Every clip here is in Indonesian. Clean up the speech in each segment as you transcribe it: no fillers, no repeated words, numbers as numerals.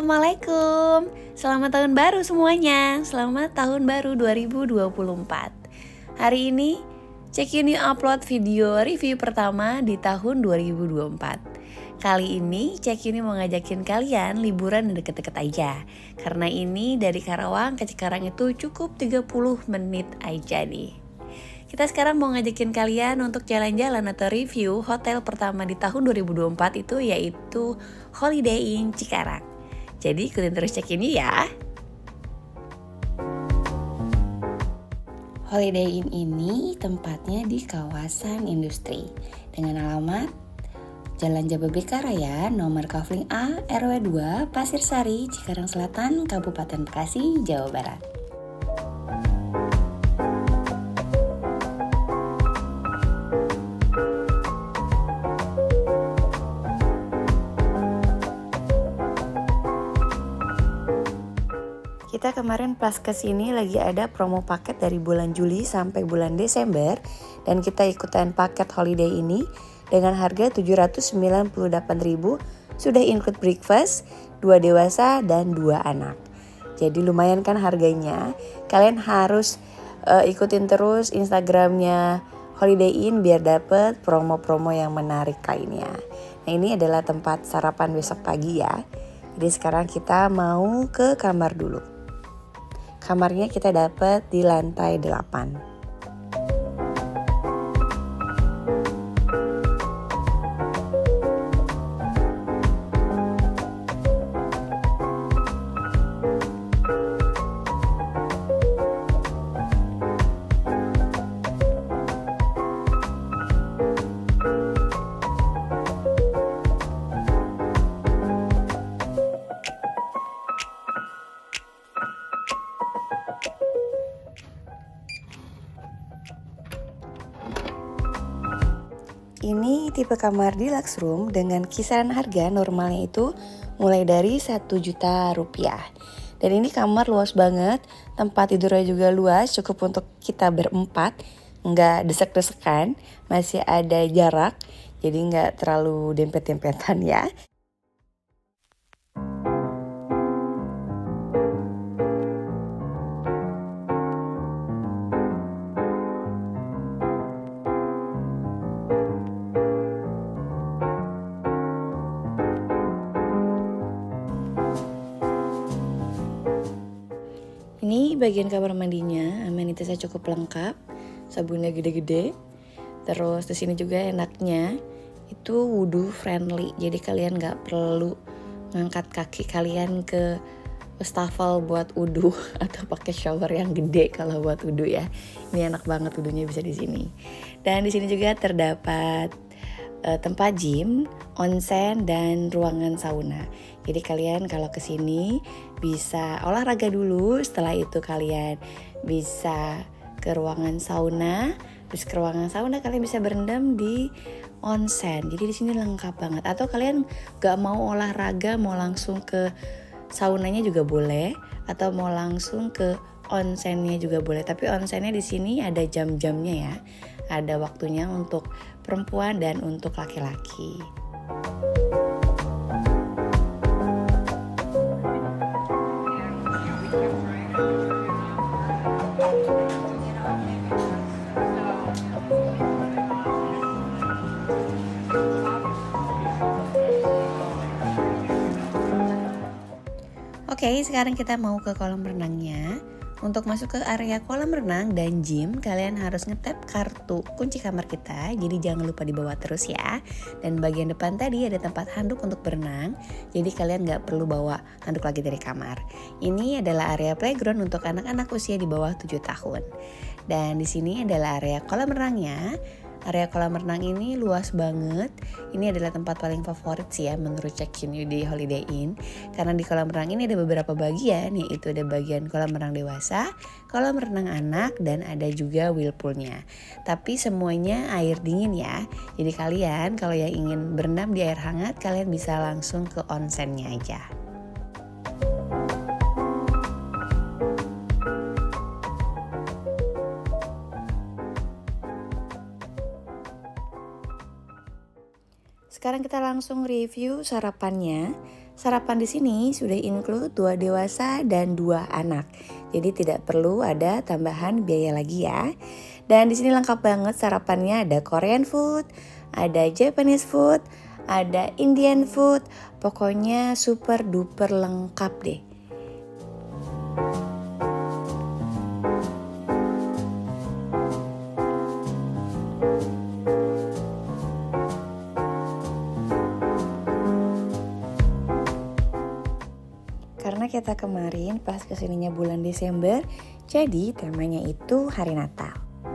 Assalamualaikum. Selamat tahun baru semuanya. Selamat tahun baru 2024. Hari ini Check New upload video review pertama di tahun 2024. Kali ini Check New mau ngajakin kalian liburan yang deket-deket aja. Karena ini dari Karawang ke Cikarang itu cukup 30 menit aja nih. Kita sekarang mau ngajakin kalian untuk jalan-jalan atau review hotel pertama di tahun 2024 itu yaitu Holiday Inn Cikarang. Jadi ikutin terus Check ini ya. Holiday Inn ini tempatnya di kawasan industri dengan alamat Jalan Jababeka Raya, nomor Kafling A, RW 2, Pasir Sari, Cikarang Selatan, Kabupaten Bekasi, Jawa Barat. Kita kemarin pas kesini lagi ada promo paket dari bulan Juli sampai bulan Desember dan kita ikutan paket holiday ini dengan harga 798.000 sudah include breakfast, 2 dewasa dan 2 anak. Jadi lumayan kan harganya. Kalian harus ikutin terus Instagramnya Holiday Inn biar dapet promo-promo yang menarik lainnya. Nah ini adalah tempat sarapan besok pagi ya. Jadi sekarang kita mau ke kamar dulu. Kamarnya kita dapat di lantai 8. Ini tipe kamar deluxe room dengan kisaran harga normalnya itu mulai dari 1 juta rupiah. Dan ini kamar luas banget, tempat tidurnya juga luas, cukup untuk kita berempat, nggak desek-desekan, masih ada jarak, jadi nggak terlalu dempet-dempetan ya. Ini bagian kamar mandinya, amenitasnya cukup lengkap, sabunnya gede-gede. Terus di sini juga enaknya itu wudhu friendly, jadi kalian nggak perlu ngangkat kaki kalian ke wastafel buat wudhu atau pakai shower yang gede kalau buat wudhu ya. Ini enak banget wudhunya bisa di sini. Dan di sini juga terdapat tempat gym, onsen dan ruangan sauna. Jadi kalian kalau kesini bisa olahraga dulu, setelah itu kalian bisa ke ruangan sauna. Terus ke ruangan sauna kalian bisa berendam di onsen. Jadi di sini lengkap banget. Atau kalian gak mau olahraga, mau langsung ke saunanya juga boleh, atau mau langsung ke onsennya juga boleh. Tapi onsennya di sini ada jam-jamnya ya. Ada waktunya untuk perempuan dan untuk laki-laki. Oke, sekarang kita mau ke kolam renangnya. Untuk masuk ke area kolam renang dan gym, kalian harus ngetap kartu kunci kamar kita. Jadi jangan lupa dibawa terus ya. Dan bagian depan tadi ada tempat handuk untuk berenang. Jadi kalian gak perlu bawa handuk lagi dari kamar. Ini adalah area playground untuk anak-anak usia di bawah 7 tahun. Dan di sini adalah area kolam renangnya. Area kolam renang ini luas banget. Ini adalah tempat paling favorit sih ya menurut check-in di Holiday Inn. Karena di kolam renang ini ada beberapa bagian, yaitu ada bagian kolam renang dewasa, kolam renang anak, dan ada juga whirlpoolnya. Tapi semuanya air dingin ya. Jadi kalian kalau yang ingin berendam di air hangat, kalian bisa langsung ke onsennya aja. Sekarang kita langsung review sarapannya. Sarapan di sini sudah include 2 dewasa dan 2 anak. Jadi tidak perlu ada tambahan biaya lagi ya. Dan di sini lengkap banget sarapannya, ada Korean food, ada Japanese food, ada Indian food. Pokoknya super duper lengkap deh. Karena kita kemarin pas kesininya bulan Desember, jadi temanya itu hari Natal.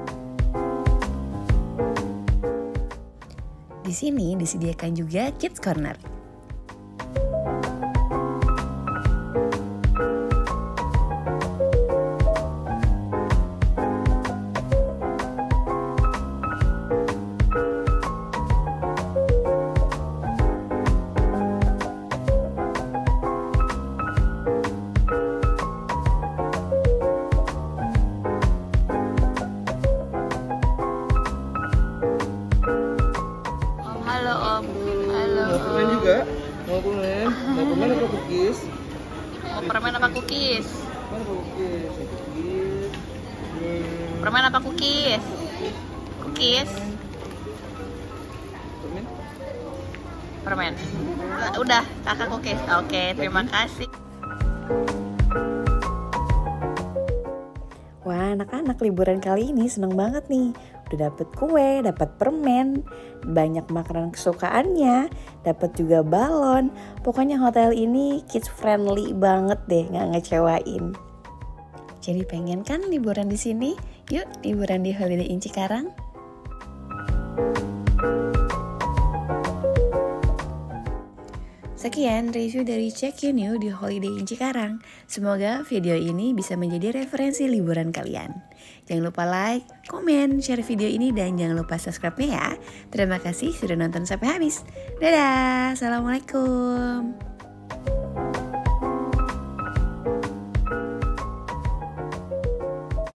Di sini disediakan juga Kids Corner. Permen juga? Mau permen? Mau permen apa cookies? Mau permen apa cookies? Mana cookies? Cookies. Permen apa cookies? Cookies? Permen? Permen. Udah, kakak cookies. Oke, terima kasih. Wah, anak-anak liburan kali ini seneng banget nih. Udah dapet kue, dapet permen, banyak makanan kesukaannya, dapet juga balon. Pokoknya hotel ini kids friendly banget deh, nggak ngecewain. Jadi pengen kan liburan di sini? Yuk liburan di Holiday Inn Cikarang. Sekian review dari Check You New di Holiday Inn Cikarang. Semoga video ini bisa menjadi referensi liburan kalian. Jangan lupa like, komen, share video ini, dan jangan lupa subscribe-nya ya. Terima kasih sudah nonton sampai habis. Dadah, assalamualaikum.